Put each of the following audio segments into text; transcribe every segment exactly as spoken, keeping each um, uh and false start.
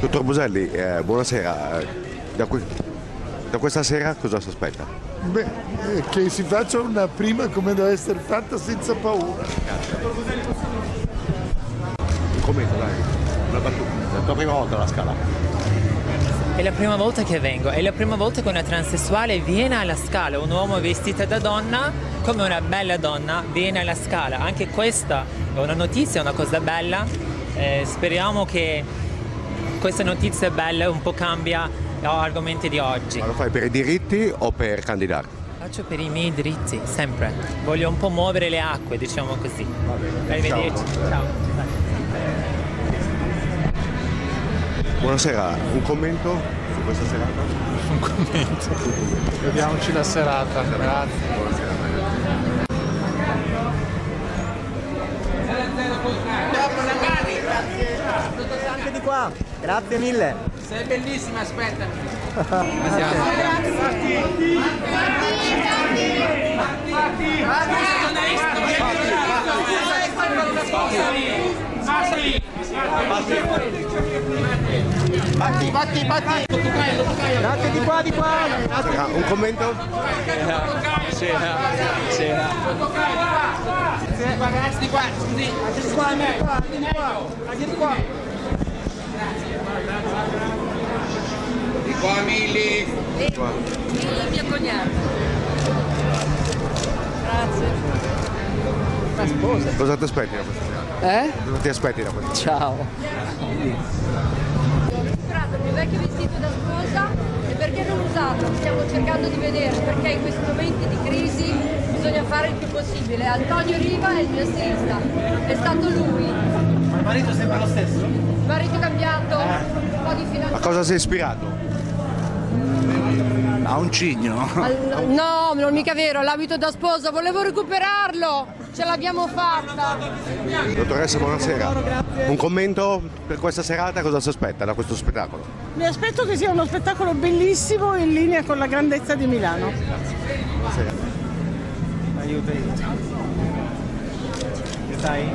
Dottor Boselli, eh, buonasera. Da, que da questa sera cosa si aspetta? Beh, eh, che si faccia una prima come deve essere fatta, senza paura. Un commento, dai. Una battuta. È la tua prima volta alla Scala? È la prima volta che vengo, è la prima volta che una transessuale viene alla Scala, un uomo vestito da donna, come una bella donna, viene alla Scala. Anche questa è una notizia, una cosa bella. Eh, speriamo che questa notizia bella un po' cambia gli argomenti di oggi. Ma lo fai per i diritti o per candidare? Faccio per i miei diritti, sempre. Voglio un po' muovere le acque, diciamo così. Va bene. Arrivederci. Ciao. Ciao. Buonasera, un commento su questa serata? Un commento. Vediamoci la serata. Grazie. Buonasera. Anche di qua, grazie mille. Sei bellissima, aspetta. Batti, batti, batti. Grazie di qua, di qua. Ah, un commento? Sì, sì. Ragazzi di qua, scusi. Anche di qua, anche di qua, anche di qua. Di qua, Milli. Di qua. Milli, mia cognata. Grazie. La sposa. Cosa ti aspetti da questa serata? Eh? Cosa ti aspetti da questa serata? Ciao. Ho comprato il mio vecchio vestito da sposa e perché non usarlo? Stiamo cercando di vedere, perché in questi momenti di crisi bisogna fare il più possibile. Antonio Riva è il mio stilista, è stato lui. Ma il marito è sempre lo stesso? Il marito cambiato, un po' di finanza. A cosa sei ispirato? A un cigno. Al- no, non mica vero, l'abito da sposa, volevo recuperarlo, ce l'abbiamo fatta. Dottoressa, buonasera. Un commento per questa serata? Cosa si aspetta da questo spettacolo? Mi aspetto che sia uno spettacolo bellissimo in linea con la grandezza di Milano. Buonasera. Aiuto, aiuto. Che stai?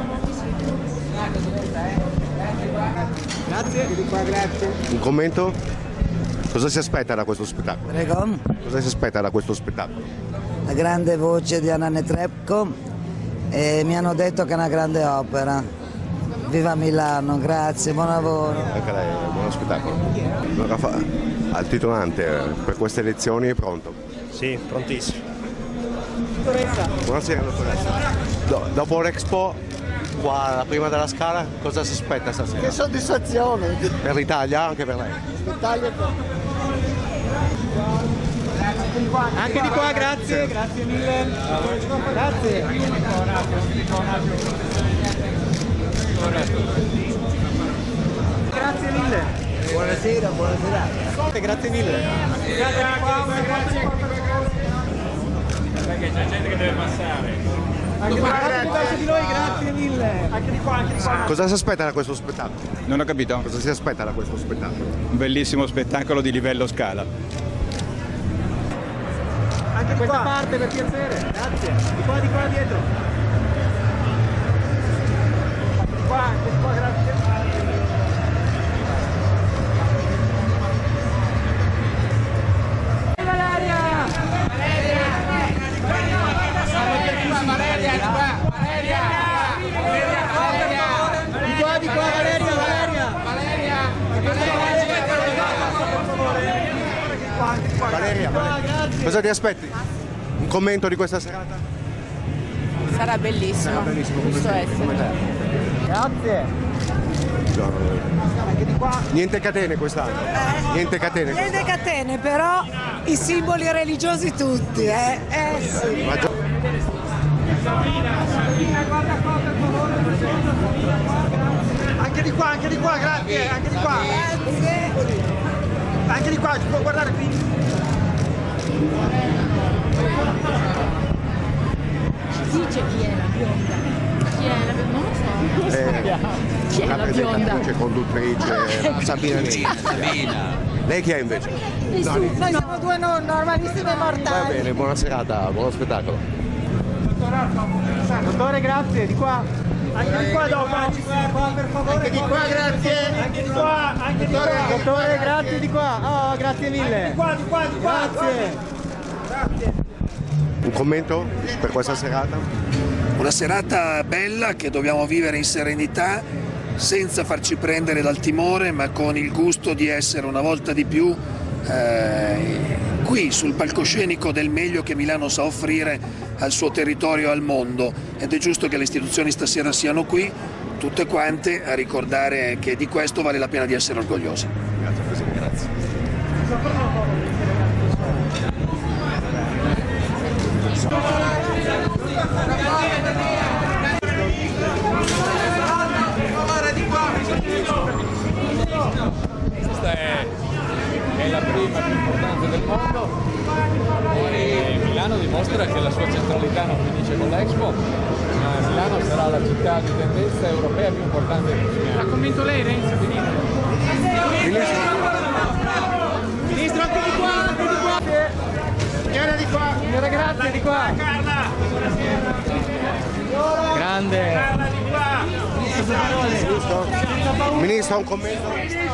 Grazie, di qua, grazie. Un commento? Cosa si aspetta da questo spettacolo? Prego, Cosa si aspetta da questo spettacolo? la grande voce di Anna Netrebko e mi hanno detto che è una grande opera. Viva Milano, grazie, buon lavoro. Anche lei, buono spettacolo. Allora, fa- al titolante, per queste elezioni è pronto? Sì, prontissimo. Buonasera dottoressa. Do- dopo l'Expo, qua la prima della Scala, cosa si aspetta stasera? Che soddisfazione. Per l'Italia, anche per lei? L'Italia per... Anche di qua, grazie, grazie mille. Grazie. Grazie mille. Buonasera, buonasera. Grazie mille. Grazie qua, grazie. Perché c'è gente che deve passare. Anche grazie di noi, grazie mille. Anche di qua, anche di qua. Cosa si aspetta da questo spettacolo? Non ho capito. Cosa si aspetta da questo spettacolo? Un bellissimo spettacolo di livello Scala. Anche di questa parte per piacere. Grazie. Di qua, di qua dietro. Di qua, anche di qua, grazie. Valeria! Valeria! Valeria, di qua, Valeria! Di qua, di qua, Valeria, Valeria! Valeria! Valeria, Valeria. Cosa ti aspetti? Un commento di questa serata? Sarà bellissimo. Giusto essere. Grazie. Anche di qua. Niente catene quest'anno? Niente catene Niente quest'anno? catene, però i simboli religiosi tutti, eh? Eh sì. Ma gio- Anche di qua, anche di qua, grazie, anche di qua. Anche di qua, si può guardare qui. Dice chi è la bionda? Chi è la bionda? Non lo so. eh, Chi è la la bionda? presentatrice, conduttrice, Sabina Neri. Lei chi è invece? Nessuno, noi siamo due no- normalissime Va mortali. bene, buona serata, buono spettacolo. Dottore, grazie, di qua. Anche di qua dopo. Anche di qua, grazie. Anche di qua, anche di qua. Dottore, grazie di qua. Oh, grazie mille. Di qua, di qua, di qua. Grazie. Grazie. Un commento per questa serata? Una serata bella che dobbiamo vivere in serenità, senza farci prendere dal timore, ma con il gusto di essere una volta di più eh, qui sul palcoscenico del meglio che Milano sa offrire al suo territorio e al mondo, ed è giusto che le istituzioni stasera siano qui tutte quante a ricordare che di questo vale la pena di essere orgogliosi. Grazie Presidente. Grazie. Questa è, è la prima più importante del mondo e Milano dimostra che la sua centralità non finisce con l'Expo, ma Milano sarà la città di tendenza europea più importante del prossimo. Ha commento lei, Renzi? Ministro, anche di qua, anche di qua. Signora di qua. Signora, grazie, di qua. Carla. Grande. Carla di qua. Ministro, un commento?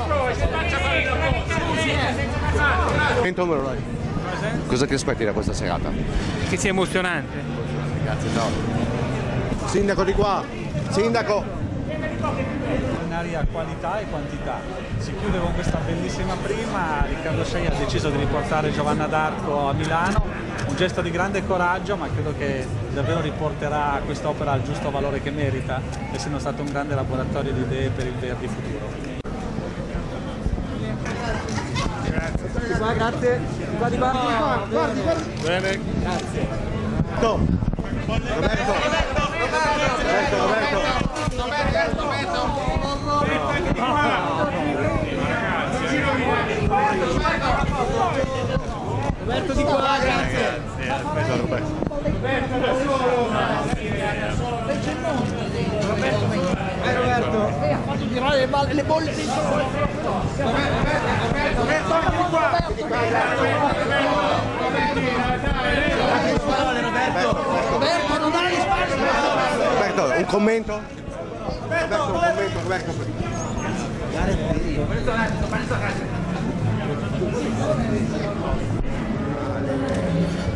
Commento, cosa ti aspetti da questa serata? Che sia emozionante. Grazie, ciao. Sindaco di qua. Sindaco. Straordinaria qualità e quantità. Si chiude con questa bellissima prima. Riccardo Schei ha deciso di riportare Giovanna d'Arco a Milano, un gesto di grande coraggio, ma credo che davvero riporterà quest'opera al giusto valore che merita, essendo stato un grande laboratorio di idee per il Verdi futuro. Grazie. Di qua, grazie. Di qua, di qua, di qua. Guardi, guardi. Bene. Grazie. Roberto. Roberto. Roberto. Roberto. Roberto di qua, grazie. Aspetta, Roberto. Vai Roberto. Ha fatto tirare le balle, le bolle dentro. Roberto, anche di qua. Roberto, non dare le spalle. Roberto, un commento? Roberto, un commento, Roberto. Roberto,